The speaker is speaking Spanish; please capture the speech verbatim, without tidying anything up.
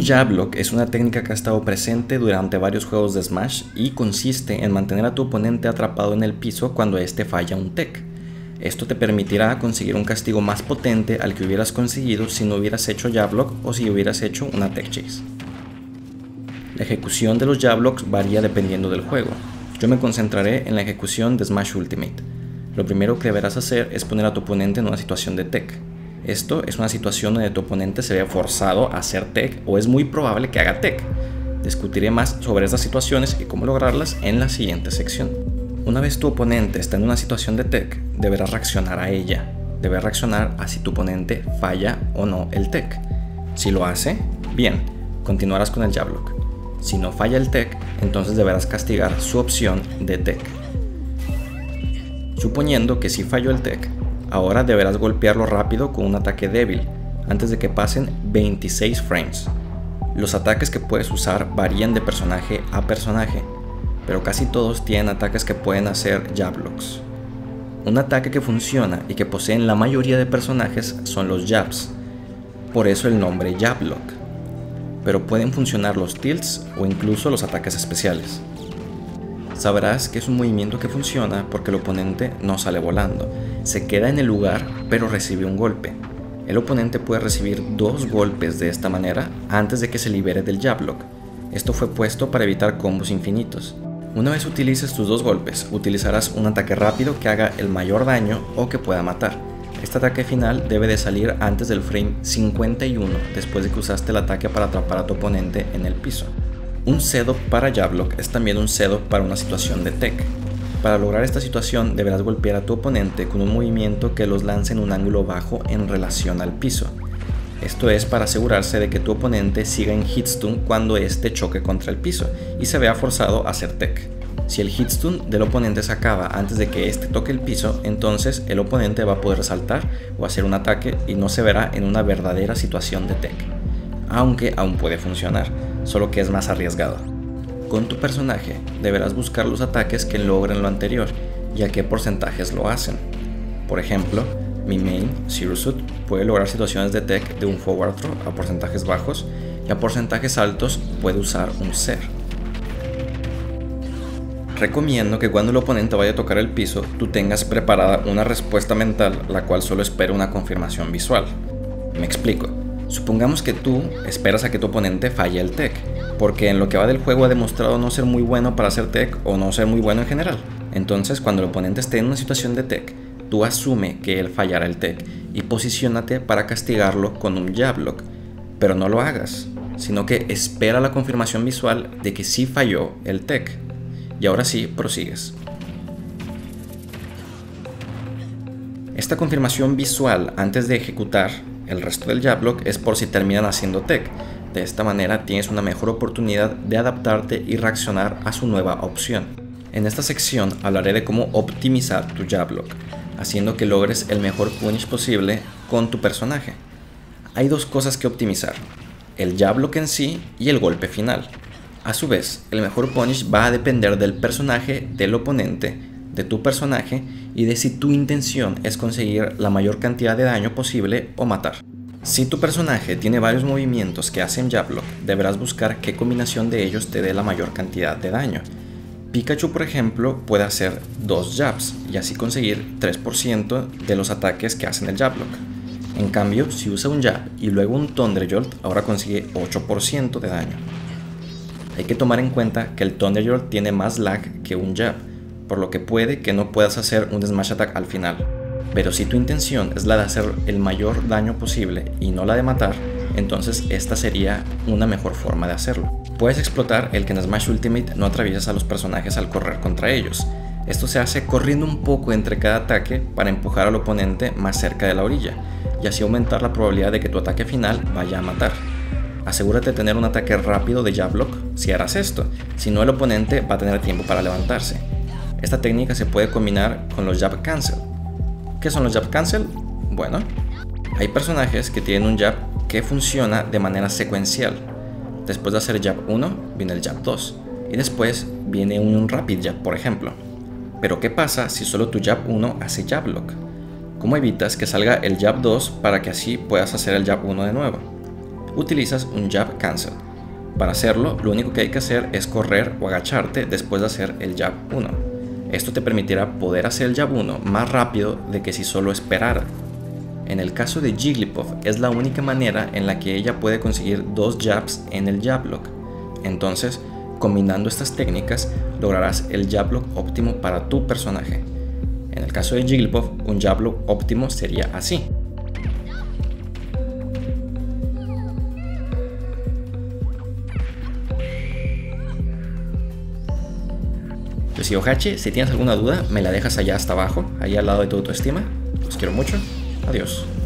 jab lock es una técnica que ha estado presente durante varios juegos de Smash y consiste en mantener a tu oponente atrapado en el piso cuando este falla un tech. Esto te permitirá conseguir un castigo más potente al que hubieras conseguido si no hubieras hecho jab lock o si hubieras hecho una tech chase. La ejecución de los jab locks varía dependiendo del juego. Yo me concentraré en la ejecución de Smash Ultimate. Lo primero que deberás hacer es poner a tu oponente en una situación de tech. Esto es una situación donde tu oponente se ve forzado a hacer tech o es muy probable que haga tech. Discutiré más sobre estas situaciones y cómo lograrlas en la siguiente sección. Una vez tu oponente está en una situación de tech, deberás reaccionar a ella. Deberás reaccionar a si tu oponente falla o no el tech. Si lo hace, bien, continuarás con el jab lock. Si no falla el tech, entonces deberás castigar su opción de tech. Suponiendo que sí falló el tech, ahora deberás golpearlo rápido con un ataque débil, antes de que pasen veintiséis frames. Los ataques que puedes usar varían de personaje a personaje, pero casi todos tienen ataques que pueden hacer jab locks. Un ataque que funciona y que poseen la mayoría de personajes son los jabs, por eso el nombre jab lock. Pero pueden funcionar los tilts o incluso los ataques especiales. Sabrás que es un movimiento que funciona porque el oponente no sale volando, se queda en el lugar pero recibe un golpe. El oponente puede recibir dos golpes de esta manera antes de que se libere del jab lock. Esto fue puesto para evitar combos infinitos. Una vez utilices tus dos golpes, utilizarás un ataque rápido que haga el mayor daño o que pueda matar. Este ataque final debe de salir antes del frame cincuenta y uno después de que usaste el ataque para atrapar a tu oponente en el piso. Un setup para jab lock es también un setup para una situación de tech. Para lograr esta situación deberás golpear a tu oponente con un movimiento que los lance en un ángulo bajo en relación al piso. Esto es para asegurarse de que tu oponente siga en hitstun cuando este choque contra el piso y se vea forzado a hacer tech. Si el hitstun del oponente se acaba antes de que este toque el piso, entonces el oponente va a poder saltar o hacer un ataque y no se verá en una verdadera situación de tech. Aunque aún puede funcionar, solo que es más arriesgado. Con tu personaje deberás buscar los ataques que logren lo anterior y a qué porcentajes lo hacen. Por ejemplo, mi main, Zero Suit, puede lograr situaciones de tech de un forward throw a porcentajes bajos y a porcentajes altos puede usar un ser. Recomiendo que cuando el oponente vaya a tocar el piso, tú tengas preparada una respuesta mental la cual solo espera una confirmación visual. Me explico. Supongamos que tú esperas a que tu oponente falle el tech, porque en lo que va del juego ha demostrado no ser muy bueno para hacer tech o no ser muy bueno en general. Entonces, cuando el oponente esté en una situación de tech, tú asume que él fallará el tech y posiciónate para castigarlo con un jab lock, pero no lo hagas, sino que espera la confirmación visual de que sí falló el tech. Y ahora sí, prosigues. Esta confirmación visual antes de ejecutar el resto del jab lock es por si terminan haciendo tech. De esta manera tienes una mejor oportunidad de adaptarte y reaccionar a su nueva opción. En esta sección hablaré de cómo optimizar tu jab lock, haciendo que logres el mejor punish posible con tu personaje. Hay dos cosas que optimizar, el jab lock en sí y el golpe final. A su vez, el mejor punish va a depender del personaje, del oponente, de tu personaje y de si tu intención es conseguir la mayor cantidad de daño posible o matar. Si tu personaje tiene varios movimientos que hacen jab lock, deberás buscar qué combinación de ellos te dé la mayor cantidad de daño. Pikachu, por ejemplo, puede hacer dos jabs y así conseguir tres por ciento de los ataques que hacen el jab lock. En cambio, si usa un jab y luego un Thunderjolt, ahora consigue ocho por ciento de daño. Hay que tomar en cuenta que el Thunderjolt tiene más lag que un jab, por lo que puede que no puedas hacer un smash attack al final. Pero si tu intención es la de hacer el mayor daño posible y no la de matar, entonces esta sería una mejor forma de hacerlo. Puedes explotar el que en Smash Ultimate no atraviesas a los personajes al correr contra ellos. Esto se hace corriendo un poco entre cada ataque para empujar al oponente más cerca de la orilla y así aumentar la probabilidad de que tu ataque final vaya a matar. Asegúrate de tener un ataque rápido de jab lock si harás esto, si no el oponente va a tener tiempo para levantarse. Esta técnica se puede combinar con los jab cancel. ¿Qué son los jab cancel? Bueno, hay personajes que tienen un jab que funciona de manera secuencial. Después de hacer jab uno, viene el jab dos y después viene un rapid jab, por ejemplo. Pero ¿qué pasa si solo tu jab uno hace jab lock? ¿Cómo evitas que salga el jab dos para que así puedas hacer el jab uno de nuevo? utilizas un jab cancel. Para hacerlo, lo único que hay que hacer es correr o agacharte después de hacer el jab uno. Esto te permitirá poder hacer el jab uno más rápido de que si solo esperara. En el caso de Jigglypuff, es la única manera en la que ella puede conseguir dos jabs en el jab lock. Entonces, combinando estas técnicas, lograrás el jab lock óptimo para tu personaje. En el caso de Jigglypuff, un jab lock óptimo sería así. Yo soy Ohachi, si tienes alguna duda, me la dejas allá hasta abajo, ahí al lado de tu autoestima. Los quiero mucho. Adiós.